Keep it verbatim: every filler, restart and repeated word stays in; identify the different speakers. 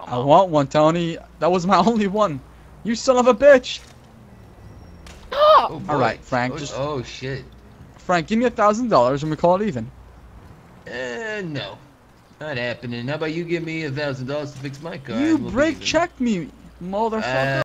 Speaker 1: I want one, Tony. That was my only one. You son of a bitch.
Speaker 2: Oh,
Speaker 1: All right, Frank.
Speaker 2: Oh,
Speaker 1: just
Speaker 2: oh shit.
Speaker 1: Frank, give me a thousand dollars and we call it even.
Speaker 2: Uh, no, not happening. How about you give me a thousand dollars to fix my car?
Speaker 1: You
Speaker 2: and we'll be
Speaker 1: break
Speaker 2: even.
Speaker 1: checked me, motherfucker.
Speaker 2: Uh,